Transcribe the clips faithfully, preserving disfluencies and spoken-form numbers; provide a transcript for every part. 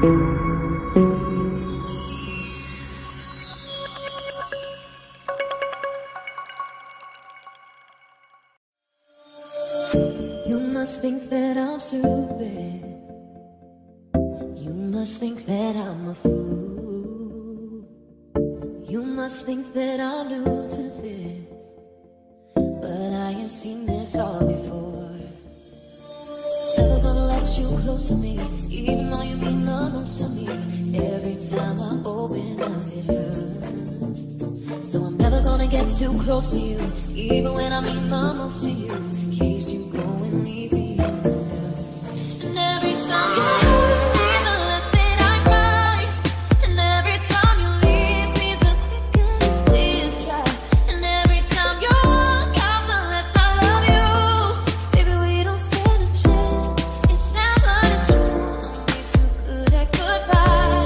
You must think that I'm stupid. You must think that I'm a fool. You must think that I'm new to this, but I have seen this all before. Never gonna let you close to me, even though you mean the most to me. Every time I open up it hurts. So I'm never gonna get too close to you, even when I mean the most to you, in case you go and leave me alone. And every time you hurt me, the less that I cry. And every time you leave me, the quicker these tears dry. And every time you walk out, the less I love you. Baby, we don't stand a chance. It's sad, but it's true. I'm way too good at goodbye.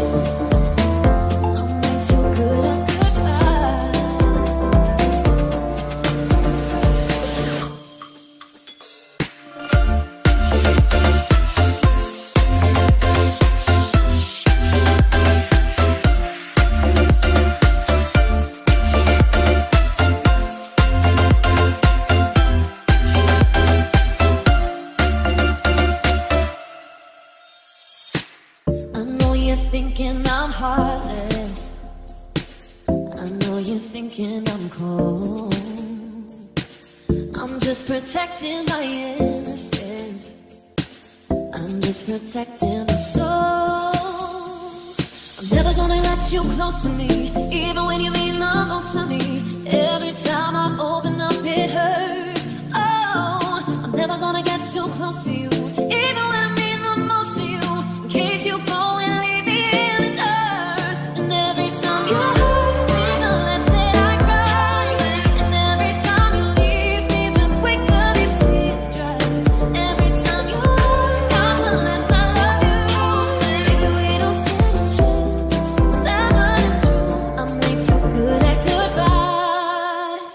I'm way too good at goodbye. I know you're thinking I'm heartless. I know you're thinking I'm cold. I'm just protecting my innocence. I'm just protecting my soul. I'm never gonna let you close to me, even when you mean the most to me. Every time I open up, it hurts. Oh, I'm never gonna get too close to you, even when I mean the most to you, in case you go and leave me in the dirt. And every time you hurt me, the less that I cry. And every time you leave me, the quicker these tears dry. Every time you walk out, the less I love you. Baby, we don't stand a chance. It's sad, but it's true. I'm way too good at goodbyes.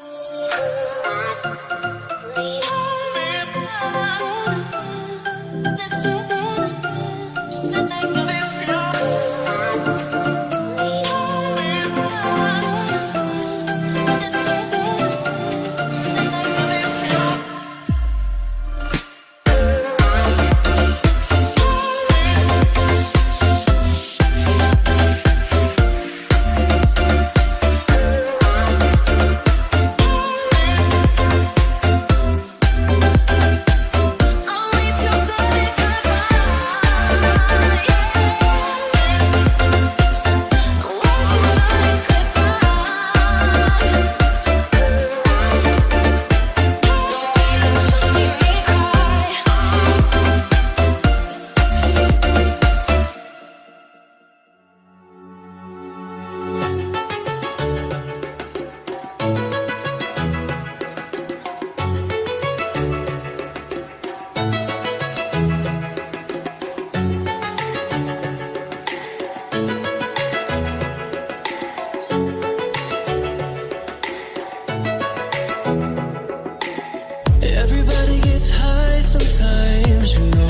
Everybody gets high sometimes, you know.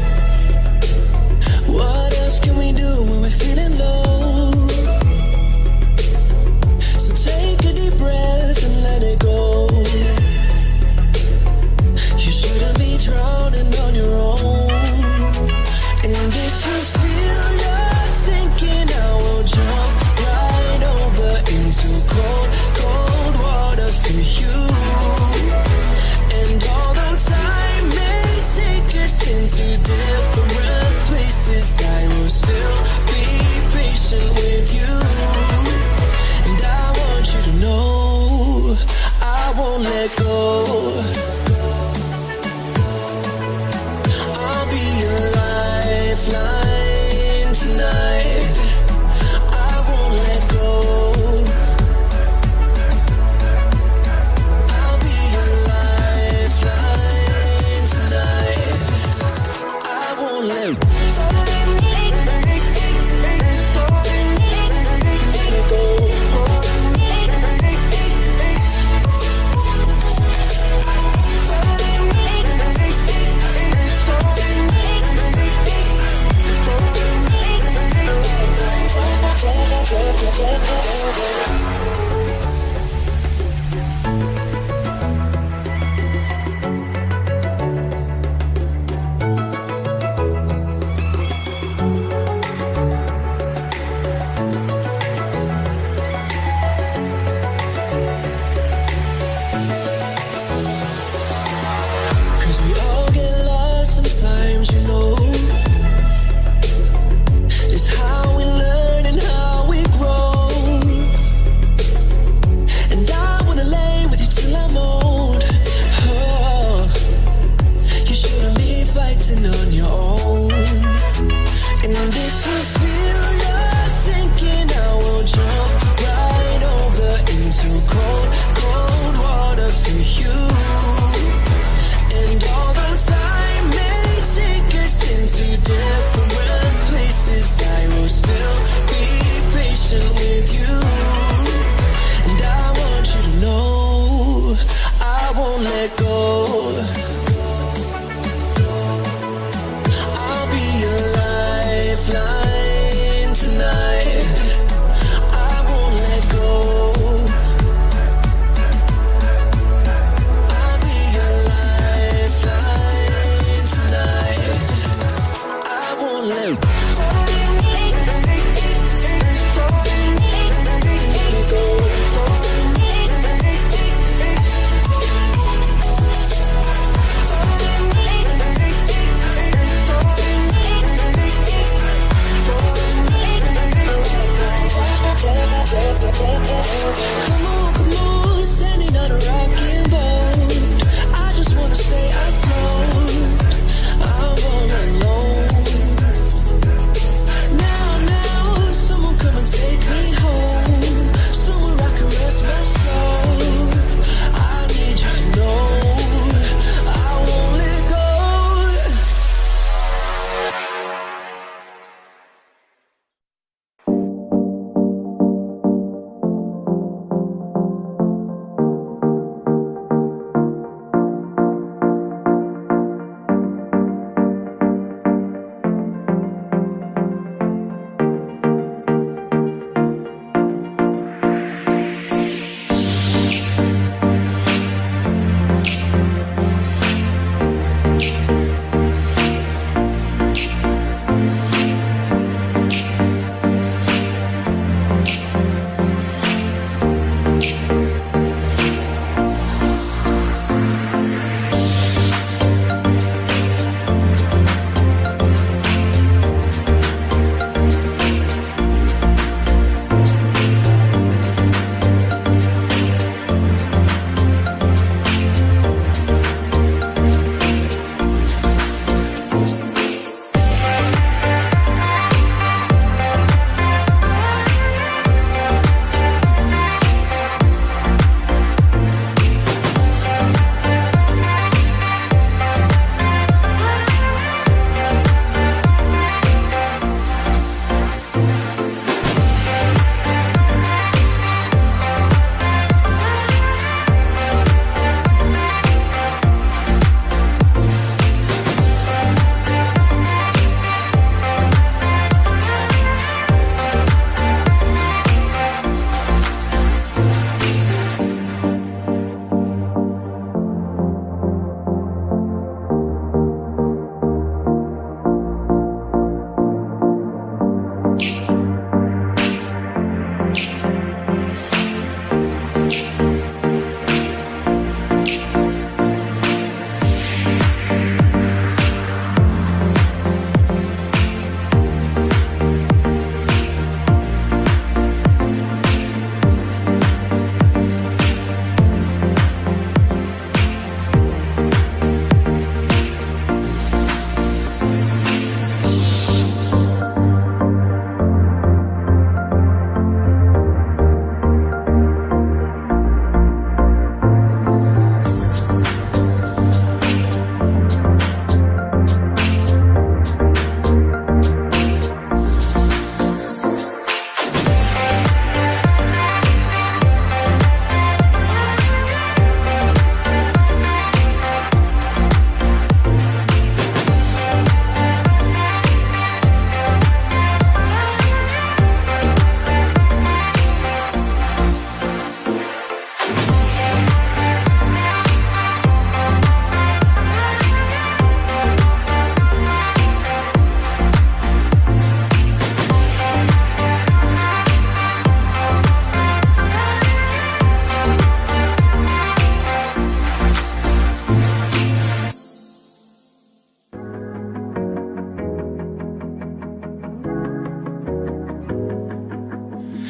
What else can we do when we're feeling low? So take a deep breath and let it go. You shouldn't be drowning on your own. And if you feel you're sinking, I will jump right over into cold, cold water for you. And although time may take us into different places, I will still be patient with you. And I want you to know I won't let go. I'll be your lifeline tonight. I won't let go. I'll be your lifeline tonight. I won't let go. Let it go.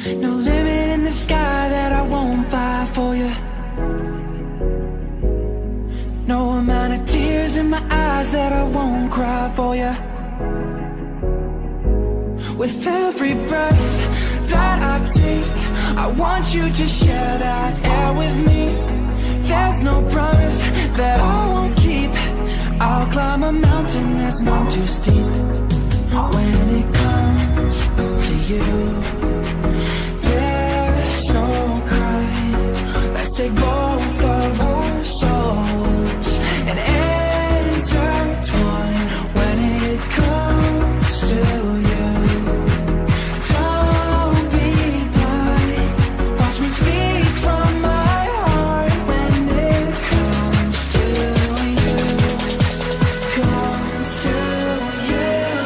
No limit in the sky that I won't fly for you. No amount of tears in my eyes that I won't cry for you. With every breath that I take, I want you to share that air with me. There's no promise that I won't keep. I'll climb a mountain that's none too steep. When it comes to you, there's no crying. Let's take both of our souls and intertwine. When it comes to you, don't be blind. Watch me speak from my heart. When it comes to you, comes to you.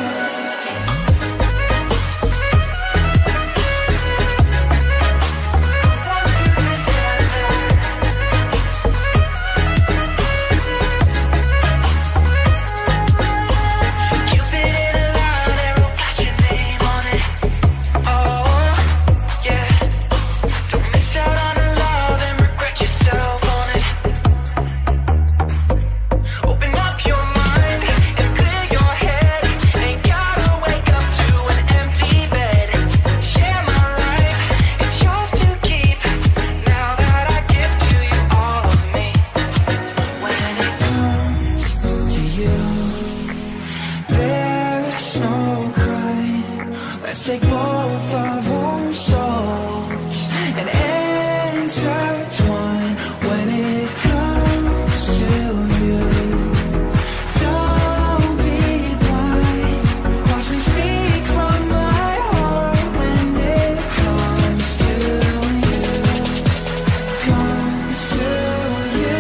Take both of our souls and intertwine. When it comes to you, don't be blind. Watch me speak from my heart. When it comes to you, comes to you.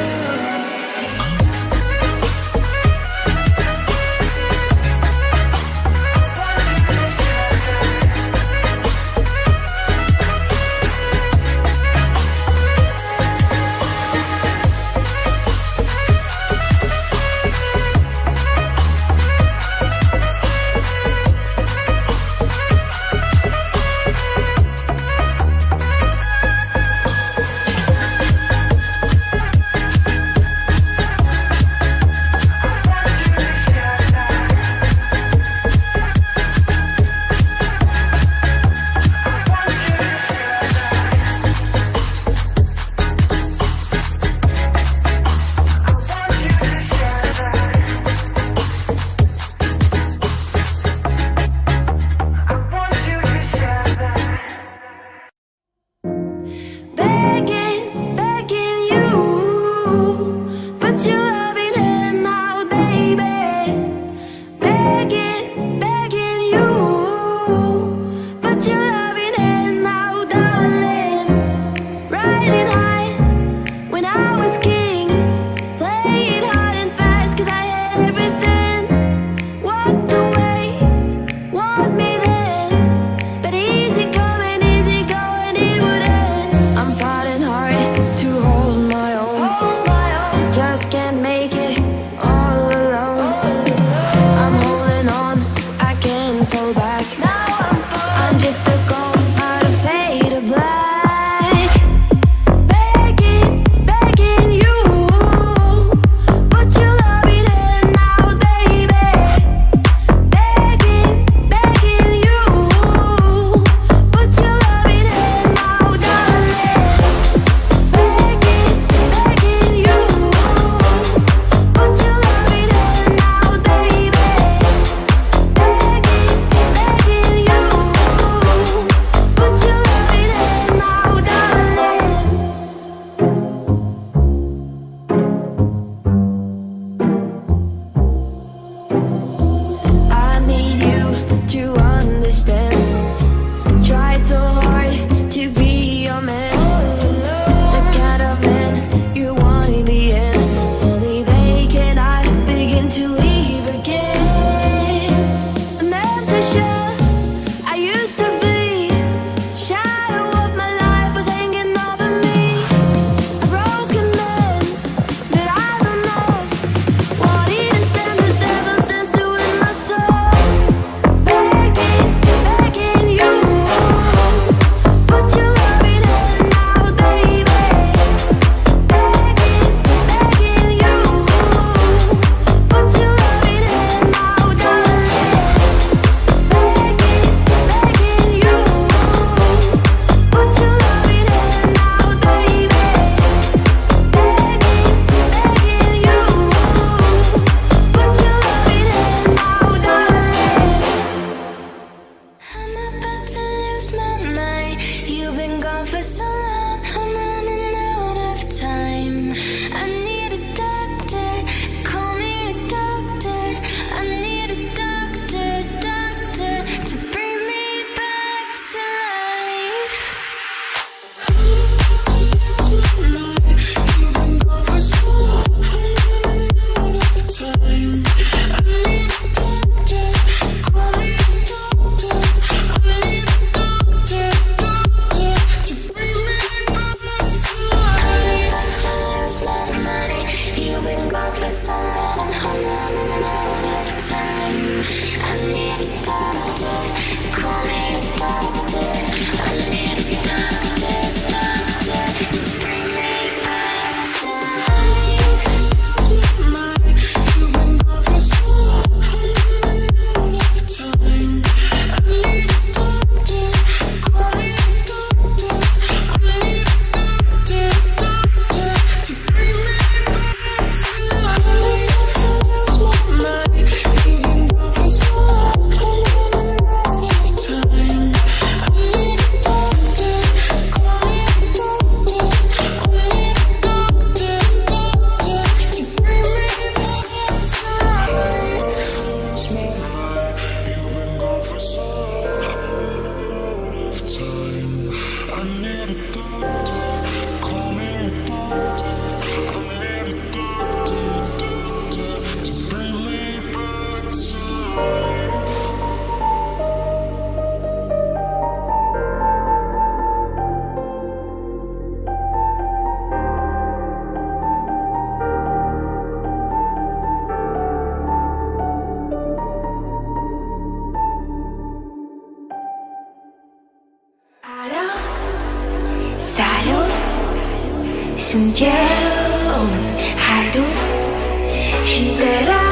숨겨온 하루 시대라